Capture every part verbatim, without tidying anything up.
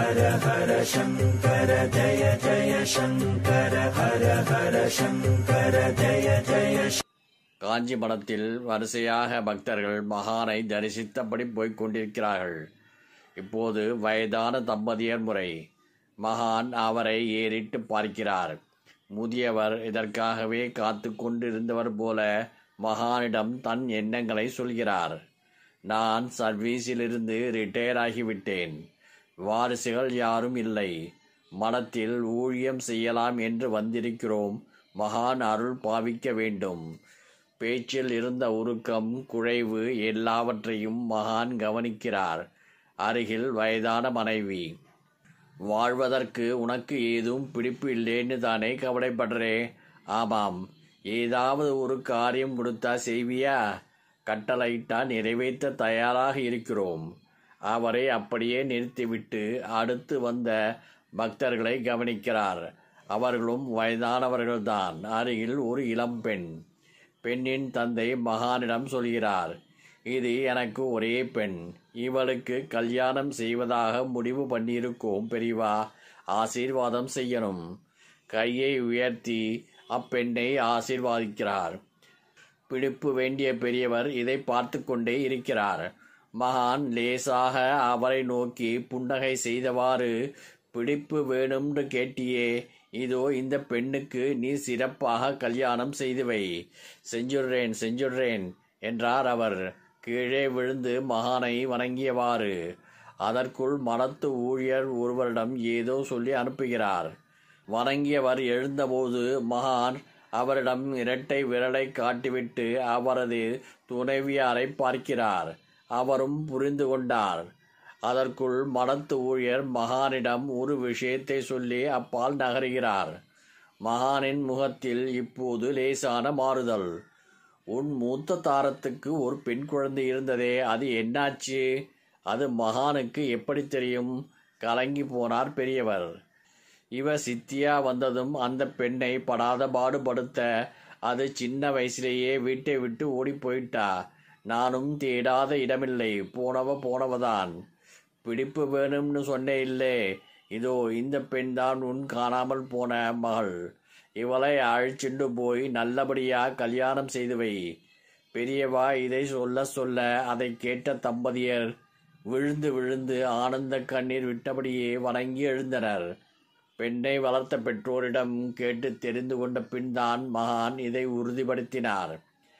ஹர ஹர சங்கர ஜய ஜய சங்கர ஹர ஹர சங்கர ஜய ஜய. காஞ்சி மடத்தில் வரிசையாக பக்தர்கள் மகானை தரிசித்தபடி போய்க் கொண்டிருக்கிறார்கள். இப்போது வயதான தம்பதியர் முறை. மகான் அவரை ஏறிட்டு பார்க்கிறார். முதியவர் இதற்காகவே காத்து கொண்டிருந்தவர் போல மகானிடம் தன் எண்ணங்களை சொல்கிறார். நான் சர்வீஸிலிருந்து ரிட்டையர் ஆகிவிட்டேன். வாரிசுகள் யாரும் இல்லை. மடத்தில் ஊழியம் செய்யலாம் என்று வந்திருக்கிறோம். மகான் அருள் பாவிக்க வேண்டும். பேச்சில் இருந்த உருக்கம், குழைவு எல்லாவற்றையும் மகான் கவனிக்கிறார். அருகில் வயதான மனைவி. வாழ்வதற்கு உனக்கு ஏதும் பிடிப்பு இல்லைன்னு தானே கவலைப்படுறே? ஆமாம். ஏதாவது ஒரு காரியம் கொடுத்தா செய்வியா? கட்டளையிட்டா நிறைவேற்ற தயாராக இருக்கிறோம். அவரை அப்படியே நிறுத்திவிட்டு அடுத்து வந்த பக்தர்களை கவனிக்கிறார். அவர்களும் வயதானவர்கள்தான். அருகில் ஒரு இளம்பெண். பெண்ணின் தந்தை மகானிடம் சொல்கிறார், இது எனக்கு ஒரே பெண். இவளுக்கு கல்யாணம் செய்வதாக முடிவு பண்ணியிருக்கோம் பெரியவா. ஆசீர்வாதம் செய்யணும். கையை உயர்த்தி அப்பெண்ணை ஆசீர்வாதிக்கிறார். பிடிப்பு வேண்டிய பெரியவர் இதை பார்த்து கொண்டே இருக்கிறார். மகான் லேசாக அவரை நோக்கி புன்னகை செய்தவாறு, பிடிப்பு வேணும்னு கேட்டியே, இதோ இந்த பெண்ணுக்கு நீ சிறப்பாக கல்யாணம் செய்து வை. செஞ்சுடுறேன் செஞ்சுடுறேன் என்றார் அவர். கீழே விழுந்து மகானை வணங்கியவாறு. அதற்குள் மடத்து ஊழியர் ஒருவரிடம் ஏதோ சொல்லி அனுப்புகிறார். வணங்கியவர் எழுந்தபோது மகான் அவரிடம் இரட்டை விரலை காட்டிவிட்டு அவரது துணைவியாரை பார்க்கிறார். அவரும் புரிந்து கொண்டார். அதற்குள் மடத்து ஊழியர் மகானிடம் ஒரு விஷயத்தை சொல்லி அப்பால் நகருகிறார். மகானின் முகத்தில் இப்போது லேசான மாறுதல். உன் மூத்த தாரத்துக்கு ஒரு பெண் குழந்தை இருந்ததே, அது என்னாச்சு? அது மகானுக்கு எப்படி தெரியும்? கலங்கி போனார் பெரியவர். இவ சித்தியா வந்ததும் அந்த பெண்ணை படாத பாடுபடுத்த அது சின்ன வயசிலேயே வீட்டை விட்டு ஓடி போயிட்டா. நானும் தேடாத இடமில்லை. போனவ போனவதான். பிடிப்பு வேணும்னு சொன்னே இல்லே. இதோ இந்த பெண் தான் உன் காணாமல் போன மகள். இவளை அழைச்சிண்டு போய் நல்லபடியா கல்யாணம் செய்து வை. பெரியவா இதை சொல்ல சொல்ல அதை கேட்ட தம்பதியர் விழுந்து விழுந்து ஆனந்த கண்ணீர் விட்டபடியே வணங்கி எழுந்தனர். பெண்ணை வளர்த்த பெற்றோரிடம் கேட்டு தெரிந்து கொண்ட பின் தான் மகான் இதை உறுதிப்படுத்தினார்.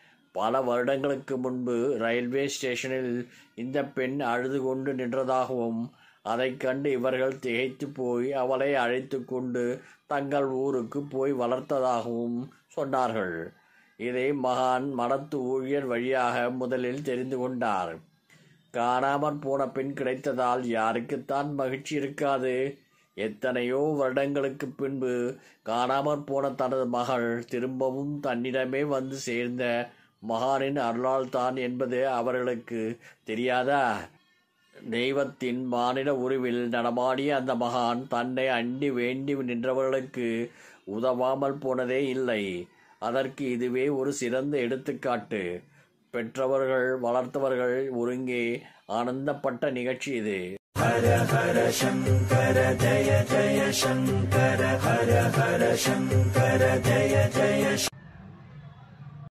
பல வருடங்களுக்கு முன்பு ரயில்வே ஸ்டேஷனில் இந்த பெண் அழுது கொண்டு நின்றதாகவும் அதை கண்டு இவர்கள் திகைத்து போய் அவளை அழைத்து கொண்டு தங்கள் ஊருக்கு போய் வளர்த்ததாகவும் சொன்னார்கள். இதை மகான் மடத்து ஊழியர் வழியாக முதலில் தெரிந்து கொண்டார். காணாமற் போன பெண் கிடைத்ததால் யாருக்குத்தான் மகிழ்ச்சி இருக்காது? எத்தனையோ வருடங்களுக்கு பின்பு காணாமற் போன தனது மகள் திரும்பவும் தன்னிடமே வந்து சேர்ந்த மகானின் அருளால் தான் என்பது அவர்களுக்கு தெரியாதா? தெய்வத்தின் மானிட உருவில் நடமாடிய அந்த மகான் தன்னை அண்டி வேண்டி நின்றவர்களுக்கு உதவாமல் போனதே இல்லை. அதற்கு இதுவே ஒரு சிறந்த எடுத்துக்காட்டு. பெற்றவர்கள் வளர்த்தவர்கள் ஒருங்கே ஆனந்தப்பட்ட நிகழ்ச்சி இது. ஹர ஹர சங்கர ஜய ஜய சங்கர ஹர ஹர சங்கர ஜய ஜய